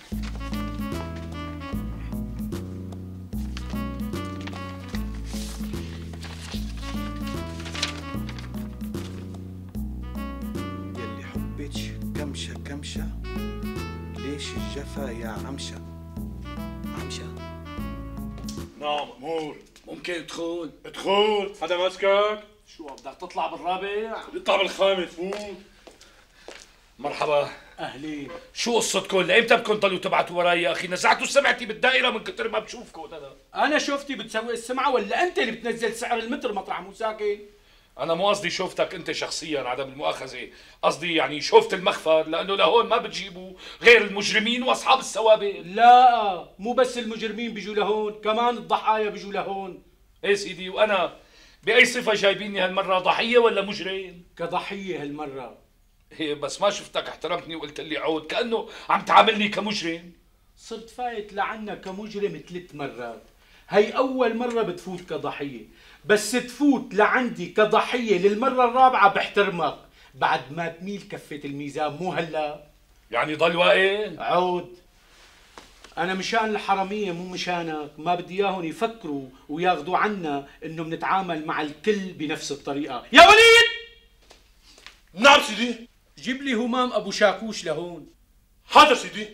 يلي حبك كمشة كمشة، ليش الجفا يا عمشة؟ عمشة؟ نعم مأمور. ممكن ادخل؟ ادخل. حدا ماسكك؟ شو بدك تطلع بالرابع؟ اطلع بالخامس فوت. مرحبا. اهلين. شو قصتكم؟ لأيمتى بدكم تضلوا تبعتوا وراي يا اخي؟ نزعتوا سمعتي بالدائرة من كثر ما بشوفكم انا شفتي بتسوي السمعة ولا انت اللي بتنزل سعر المتر مطرح مو ساكن؟ أنا مو قصدي شوفتك أنت شخصياً عدم المؤاخذة، قصدي يعني شوفت المخفر، لأنه لهون ما بتجيبوا غير المجرمين وأصحاب السوابق. لا مو بس المجرمين بيجوا لهون، كمان الضحايا بيجوا لهون. إيه سيدي، وأنا بأي صفة جايبيني هالمرة، ضحية ولا مجرم؟ كضحية هالمرة. إيه بس ما شفتك احترمتني وقلت لي عود، كأنه عم تعاملني كمجرم. صرت فايت لعنا كمجرم 3 مرات، هي أول مرة بتفوت كضحية، بس تفوت لعندي كضحية للمرة الرابعة بحترمك، بعد ما تميل كفة الميزان مو هلا. يعني ضل واقف؟ عود. أنا مشان الحرامية مو مشانك، ما بدي إياهم يفكروا وياخذوا عنا إنه بنتعامل مع الكل بنفس الطريقة. يا وليد! نعم سيدي. جيب لي همام أبو شاكوش لهون. حاضر سيدي.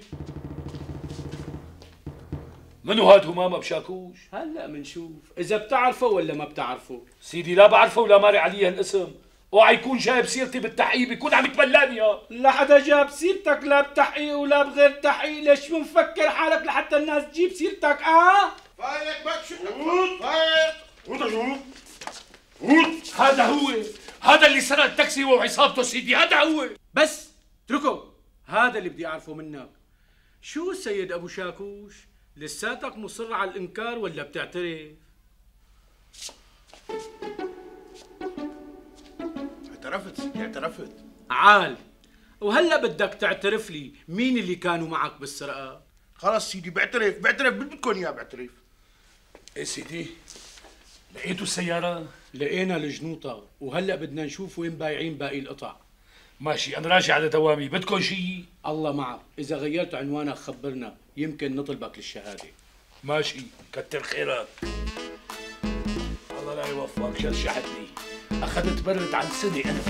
منو هاد همام ابو شاكوش؟ هلا منشوف اذا بتعرفه ولا ما بتعرفه. سيدي لا بعرفه ولا ماري علي هالاسم، اوعى يكون جايب سيرتي بالتحقيق بيكون عم يتبلاني. لا حدا جاب سيرتك لا بتحقيق ولا بغير تحقيق، ليش شو مفكر حالك لحتى الناس تجيب سيرتك؟ فايق بكشف فايق. هذا هو، هذا اللي سرق التاكسي وعصابته سيدي، هذا هو. بس اتركه، هذا اللي بدي اعرفه منك. شو السيد ابو شاكوش؟ لساتك مصر على الانكار ولا بتعترف؟ اعترفت سيدي اعترفت. عال، وهلا بدك تعترف لي مين اللي كانوا معك بالسرقه؟ خلص سيدي بعترف بدكم اياه بعترف. ايه سيدي لقيتوا السيارة؟ لقينا الجنوطة وهلا بدنا نشوف وين بايعين باقي القطع. ماشي انا راجع على دوامي، بدكم شيء؟ الله معك، اذا غيرت عنوانك خبرنا يمكن نطلبك للشهادة. ماشي كتر خيرك. الله لا يوفقك، شرشحتني اخذت برد عن سنة انا.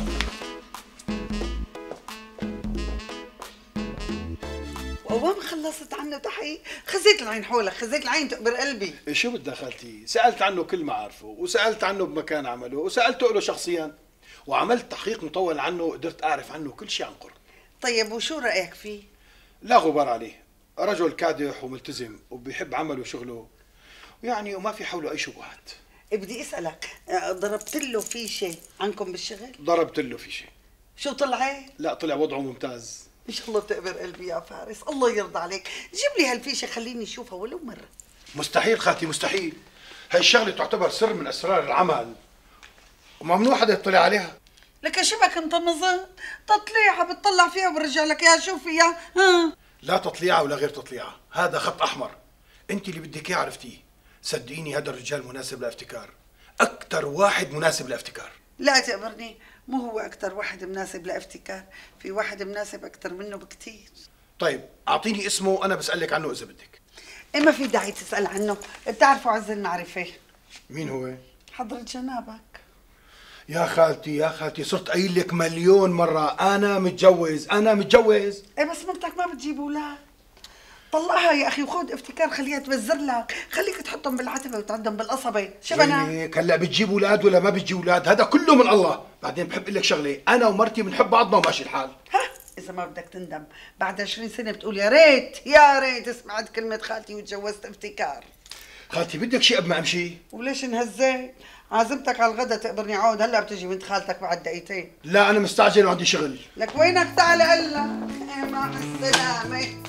وأول خلصت عنه تحقيق خزيت العين حولك، خزيت العين تقبر قلبي. شو بدها خالتي؟ سألت عنه كل ما عرفه، وسألت عنه بمكان عمله، وسألته له شخصيا، وعملت تحقيق مطول عنه وقدرت أعرف عنه كل شيء عن قرب. طيب وشو رأيك فيه؟ لا غبار عليه، رجل كادح وملتزم وبيحب عمله وشغله، ويعني وما في حوله أي شبهات. بدي أسألك، ضربت له فيشة عنكم بالشغل؟ ضربت له فيشة. شو طلعت؟ لا طلع وضعه ممتاز. ان شاء الله بتقبر قلبي يا فارس، الله يرضى عليك، جيب لي هالفيشه خليني اشوفها ولو مره. مستحيل خالتي مستحيل، هاي الشغله تعتبر سر من اسرار العمل وممنوع حدا يطلع عليها. لك شبك انت نظن تطليعه بتطلع فيها وبرجع لك اياها شو فيها؟ لا تطليعه ولا غير تطليعه، هذا خط احمر، انت اللي بدك اياه عرفتيه. صدقيني هذا الرجال مناسب لافتكار، اكثر واحد مناسب لافتكار. لا تقبرني، مو هو اكثر واحد مناسب لافتكار، في واحد مناسب اكثر منه بكثير. طيب اعطيني اسمه وانا بسالك عنه اذا بدك. ايه ما في داعي تسال عنه، بتعرفوا عز المعرفه. مين هو؟ حضرة جنابك. يا خالتي صرت قايل لك مليون مره انا متجوز انا متجوز. ايه بس مرتك ما بتجيب اولاد، طلعها يا اخي وخذ افتكار خليها توزر لك، خليك تحطهم بالعتبه وتعدهم بالقصبه، شو بنا؟ وينك هلا بتجيب اولاد ولا ما بتجيب اولاد؟ هذا كله من الله، بعدين بحب اقول لك شغله، انا ومرتي بنحب بعضنا وماشي الحال. ها اذا ما بدك تندم، بعد 20 سنه بتقول يا ريت سمعت كلمه خالتي وتجوزت افتكار. خالتي بدك شيء قبل ما امشي؟ وليش انهزيت؟ عازمتك على الغدا تقبرني عود، هلا بتجي بنت خالتك بعد دقيقتين. لا انا مستعجل وعندي شغل. لك وينك تعال هلا. مع السلامه.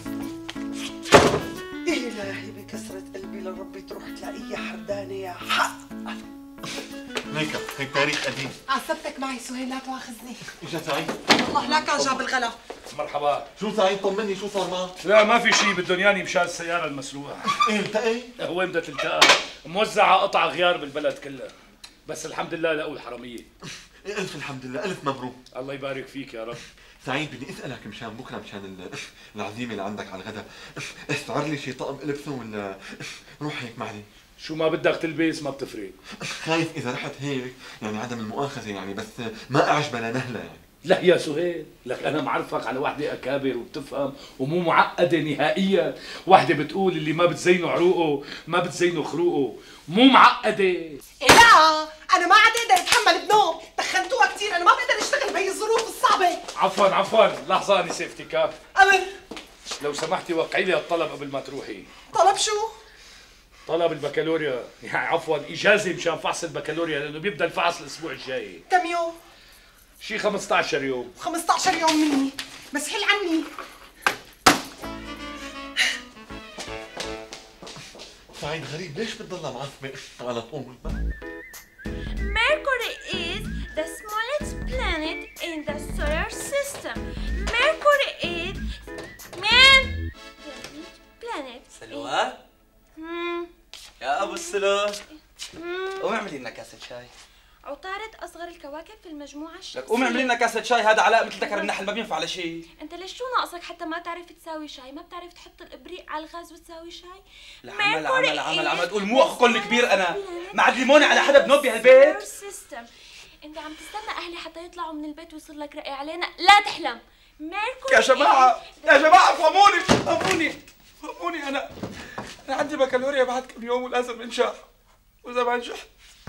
إلهي بكسرة قلبي لربي تروح تلاقيها حردانة يا حق. هيك تاريخ قديم. عصبتك معي سهيل لا تواخذني. اجا سعيد. والله لا كان جاب الغلا. مرحبا. شو سعيد طمني شو صار معك؟ لا ما في شيء، بدهم ياني مشان السيارة المسروقة. ايه التقي؟ وين بدها تلتقى؟ موزعة قطع غيار بالبلد كلها. بس الحمد لله لقوا الحرامية. الف الحمد لله، الف مبروك. الله يبارك فيك يا رب. سعيد بدي اسالك مشان بكره مشان العزيمه اللي عندك على الغداء، استعر لي شي طقم البسه ولا روح هيك معلي؟ شو ما بدك تلبس ما بتفرق. خايف اذا رحت هيك يعني عدم المؤاخذه يعني، بس ما اعجبها لنهله يعني. لا يا سهيل، لك انا معرفك على وحده اكابر وبتفهم ومو معقده نهائيا، وحده بتقول اللي ما بتزينه عروقه ما بتزينه خروقه، مو معقده. إيه لا انا ما عاد اقدر اتحمل بنوم، تخنتوها كثير، انا ما بقدر اشتغل بهي الظروف الصعبه. عفوا لحظه انسه افتكار. امر. لو سمحتي وقعي لي الطلب قبل ما تروحي. طلب شو؟ طلب البكالوريا، يعني عفوا اجازه مشان فحص البكالوريا لانه بيبدا الفحص الاسبوع الجاي. كم يوم؟ شي 15 يوم. 15 يوم مني، بس حل عني. سعيد غريب ليش بتضلها معصبه على طول؟ Mercury is the smallest planet in the solar system. Mercury is planet. سلوى؟ يا ابو السلو، قومي اعملي لنا كاسة شاي. عطارد أصغر الكواكب في المجموعة الشمسية. لك قومي اعملي لنا كاسة شاي، هذا علاء مثل ذكر النحل ما بينفع لشيء. أنت ليش شو ناقصك حتى ما تعرف تساوي شاي؟ ما بتعرف تحط الإبريق على الغاز وتساوي شاي؟ عمل تقول مو أخو كل كبير أنا، ما عاد ليموني على حدا بنوب بهالبيت. أنت عم تستنى أهلي حتى يطلعوا من البيت ويصير لك رأي علينا؟ لا تحلم. ميركوري يا جماعة فهموني أنا عندي بكالوريا بعد كم يوم ولازم انجح، وإذا ما نجحت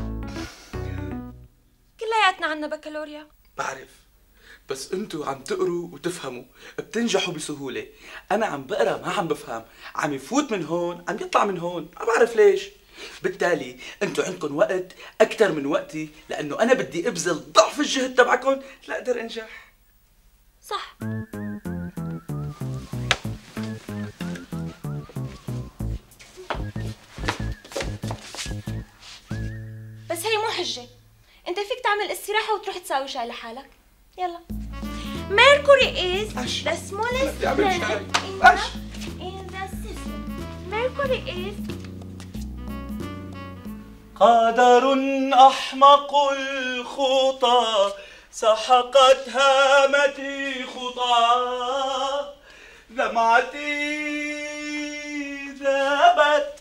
كلياتنا عنا بكالوريا. بعرف، بس انتوا عم تقروا وتفهموا بتنجحوا بسهولة. أنا عم بقرا ما عم بفهم، عم يفوت من هون عم يطلع من هون، ما بعرف ليش. بالتالي انتوا عندكم وقت أكثر من وقتي، لأنه أنا بدي أبذل ضعف الجهد تبعكم لأقدر أنجح. صح. بس هي مو حجة، انت فيك تعمل استراحة وتروح تساوي شاي لحالك. يلا. Mercury is the smallest planet in the system. Mercury is قدر أحمق الخطى سحقت هامتي خطى، دمعتي ذابت.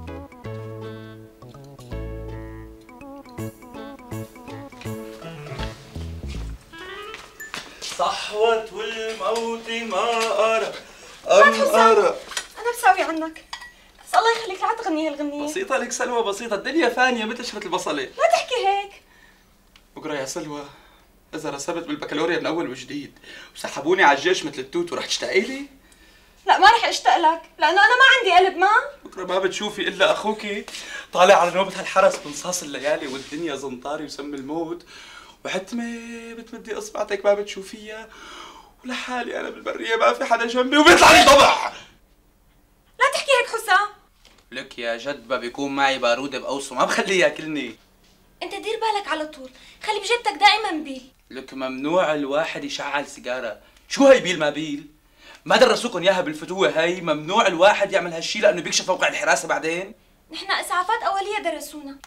صحوة الموت ما أرى أرى. أنا بساوي عنك، بس الله يخليك لا تغني هالغنية. بسيطة لك سلوى، بسيطة، الدنيا فانية مثل شفت البصلة. لا تحكي هيك. بكرة يا سلوى إذا رسبت بالبكالوريا من أول وجديد وسحبوني على الجيش مثل التوت ورح تشتاقي لي؟ لا ما رح اشتاق لك، لأنه أنا ما عندي قلب. ما بكرة ما بتشوفي إلا أخوكي طالع على نوبة هالحرس بنصاص الليالي والدنيا زنطاري وسم الموت، وحتمة بتمدي إصبعتك ما بتشوفيها، ولحالي أنا بالبرية ما في حدا جنبي وبيطلع لي ضبع. لا تحكي هيك حسام. لك يا جد بيكون معي بارودة بقوسه ما بخليه ياكلني. انت دير بالك على طول، خلي بجيبتك دائما بيل. لك ممنوع الواحد يشعل سيجارة. شو هي بيل ما بيل؟ ما درسوكم اياها بالفتوة هي؟ ممنوع الواحد يعمل هالشي لأنه بيكشف موقع الحراسة بعدين. نحن إسعافات أولية درسونا.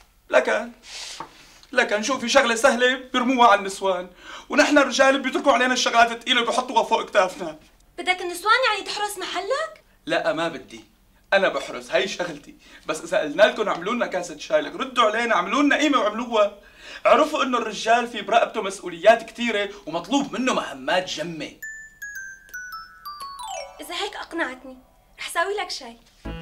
لكن شوفي شغلة سهلة بيرموها على النسوان، ونحن الرجال بيتركوا علينا الشغلات الثقيلة وبيحطوها فوق كتافنا. بدك النسوان يعني تحرس محلك؟ لا ما بدي، أنا بحرس، هي شغلتي، بس إذا قلنا لكم اعملوا لنا كاسة شاي لك ردوا علينا، اعملوا لنا قيمة وعملوها. اعرفوا إنه الرجال في برقبته مسؤوليات كثيرة ومطلوب منه مهمات جمة. إذا هيك أقنعتني، رح ساوي لك شاي.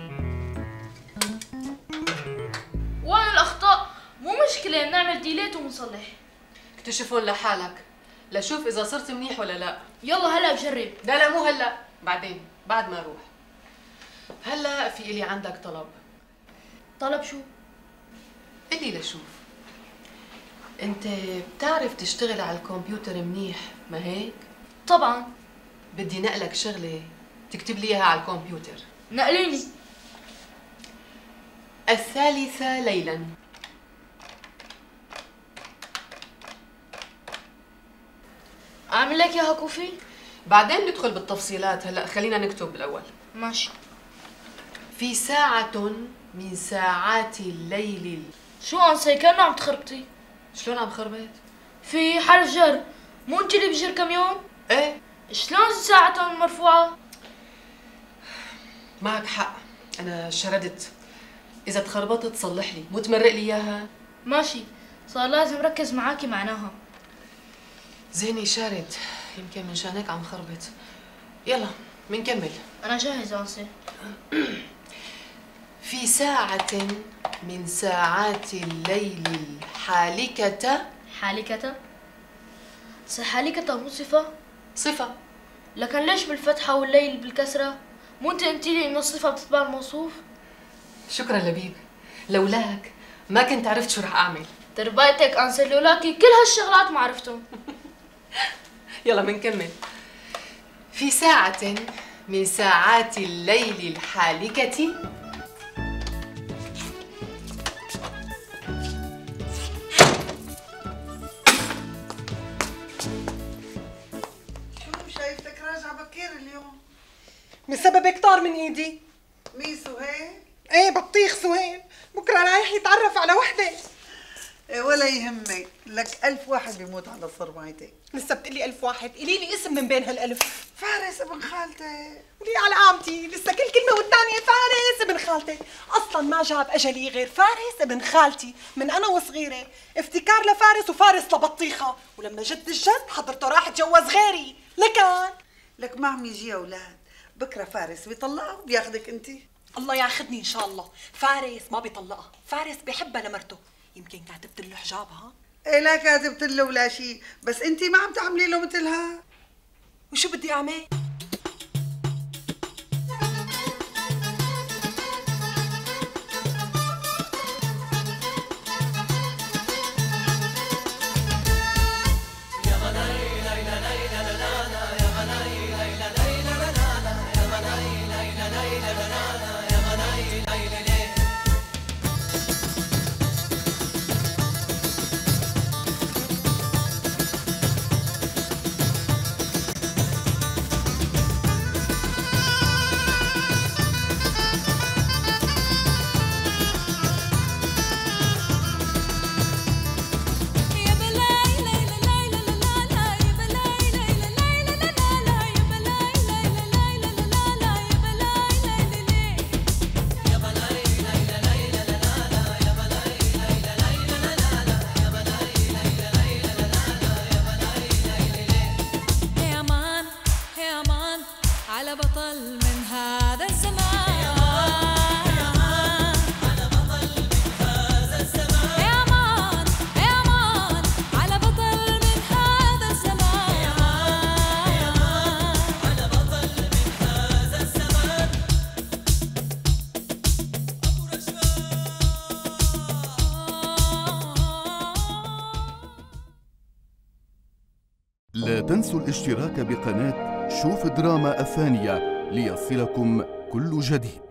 وين الأخطاء؟ مو مشكلة نعمل ديليت ونصلح. اكتشفهم لحالك لشوف إذا صرت منيح ولا لا. يلا هلا بجرب. لا مو هلا، بعدين بعد ما أروح. هلا في إلي عندك طلب. طلب شو؟ قلي لشوف. أنت بتعرف تشتغل على الكمبيوتر منيح ما هيك؟ طبعا. بدي نقلك شغلة تكتب لي إياها على الكمبيوتر. نقليني. 3 ليلا. أعمل لك إياها كوفي؟ بعدين ندخل بالتفصيلات، هلا خلينا نكتب بالاول. ماشي. في ساعة من ساعات الليل. شو انسي كأنه عم تخربطي؟ شلون عم خربط؟ في حرف جر، مو انت اللي بجر كاميون؟ ايه. شلون ساعة مرفوعة؟ معك حق، انا شردت. اذا تخربطت صلح لي، مو تمرق لي اياها. ماشي، صار لازم ركز معاكي معناها. زيني شارد، يمكن من شان هيك عم خربط. يلا منكمل. انا جاهز انسي. في ساعة من ساعات الليل الحالكة. حالكة؟ حالكة مو صفة؟ صفة. لكن ليش بالفتحة والليل بالكسرة؟ مو انت قلتي لي انه الصفة بتتبع الموصوف؟ شكرا لبيب، لولاك ما كنت عرفت شو رح اعمل. تربايتك انسي، لولاكي كل هالشغلات ما عرفتهم. يلا منكمل. في ساعة من ساعات الليل الحالكة. شايفتك راجعة بكير اليوم. من سبب كتار من ايدي. مين سهيل؟ ايه بطيخ سهيل، بكره رايح يتعرف على وحده. إيه ولا يهمك، لك 1000 واحد بيموت على صرمايتك. لسه بتقلي 1000 واحد، قولي لي اسم من بين هال1000. فارس ابن خالتك. قولي على قامتي، لسه كل كلمه والثانيه فارس ابن خالتك، اصلا ما جاب اجلي غير فارس ابن خالتي من انا وصغيره، افتكار لفارس وفارس لبطيخه، ولما جد الجد حضرته راح اتجوز غيري، لك ما عم يجي اولاد، بكره فارس بيطلقها وبياخذك انت. الله ياخذني ان شاء الله. فارس ما بيطلقها، فارس بيحبها لمرته. يمكن كاتبت له حجابها. ايه لا كاتبت له ولا شيء، بس انت ما عم تعملي له مثلها. وشو بدي اعمل؟ لا تنسوا الاشتراك بقناة شوف دراما الثانية ليصلكم كل جديد.